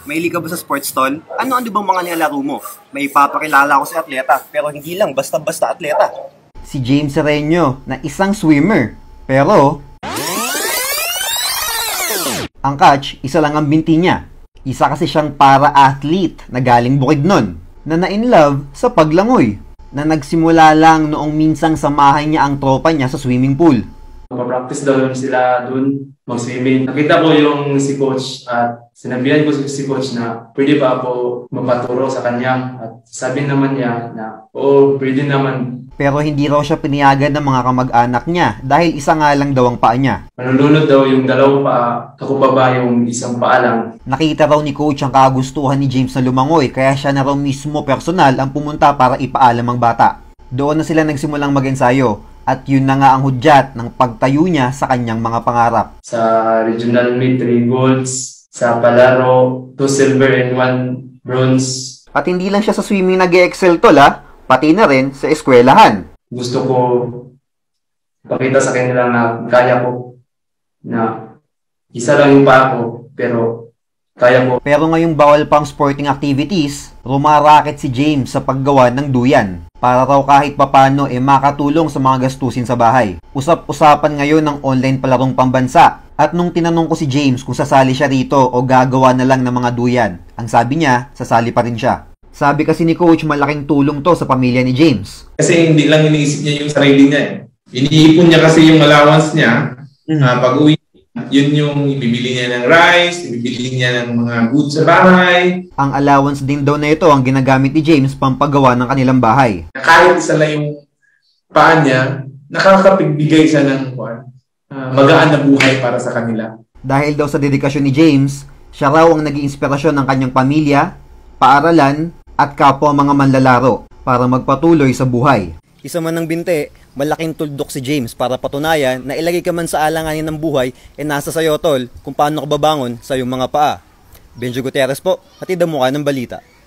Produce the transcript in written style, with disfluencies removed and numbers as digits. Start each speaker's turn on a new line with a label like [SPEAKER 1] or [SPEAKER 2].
[SPEAKER 1] Mahilig ka ba sa sports tol? Ano bang mga nilalaro mo? May ipapakilala ko sa atleta, pero hindi lang basta-basta atleta.
[SPEAKER 2] Si James Sereno na isang swimmer. Pero ang catch, isa lang ang binti niya. Isa kasi siyang para-athlete na galing Bukidnon na na-inlove sa paglangoy na nagsimula lang noong minsang samahan niya ang tropa niya sa swimming pool.
[SPEAKER 3] Mag-practice daw yun sila dun, mag-swimming. Nakita ko yung si coach at sinabihan ko si coach na pwede ba ako mapaturo sa kanya. At sabi naman niya na oo, pwede naman.
[SPEAKER 2] Pero hindi raw siya pinayagan ng mga kamag-anak niya dahil isa nga lang daw ang paa niya.
[SPEAKER 3] Manulunod daw yung dalawang paa, ako pa ba yung isang paa lang.
[SPEAKER 2] Nakita raw ni coach ang kagustuhan ni James na lumangoy kaya siya na raw mismo personal ang pumunta para ipaalam ang bata. Doon na sila nagsimulang mag-ensayo. At yun na nga ang hudyat ng pagtayo niya sa kanyang mga pangarap.
[SPEAKER 3] Sa regional meet, 3 golds. Sa palaro, 2 silver and 1 bronze.
[SPEAKER 2] At hindi lang siya sa swimming nag-excel tol pati na rin sa eskwelahan.
[SPEAKER 3] Gusto ko pakita sa kanila na kaya ko na isa lang yung paa ko, pero kaya ko.
[SPEAKER 2] Pero ngayong bawal pang sporting activities, rumaraket si James sa paggawa ng duyan. Para raw kahit papano makatulong sa mga gastusin sa bahay. Usap-usapan ngayon ng online palarong pambansa. At nung tinanong ko si James kung sasali siya rito o gagawa na lang ng mga duyan, ang sabi niya, sasali pa rin siya. Sabi kasi ni coach, malaking tulong to sa pamilya ni James.
[SPEAKER 4] Kasi hindi lang iniisip niya yung sarili niya Iniipon niya kasi yung allowance niya. Pag-uwi, yun yung ibibili niya ng rice, ibibili niya ng mga goods sa bahay.
[SPEAKER 2] Ang allowance din daw na ito ang ginagamit ni James pampagawa ng kanilang bahay.
[SPEAKER 4] Kahit isa lang yung paa niya, nakakapagbigay siya ng magaan na buhay para sa kanila.
[SPEAKER 2] Dahil daw sa dedikasyon ni James, siya raw ang naging inspirasyon ng kanyang pamilya, paaralan, at kapwa mga manlalaro para magpatuloy sa buhay.
[SPEAKER 1] Isa man ng binte, malaking tuldok si James para patunayan na ilagay ka man sa alanganin ng buhay, nasa sayo tol kung paano ka babangon sa iyong mga paa. Benjo Gutierrez po, hatid ang mukha ng balita.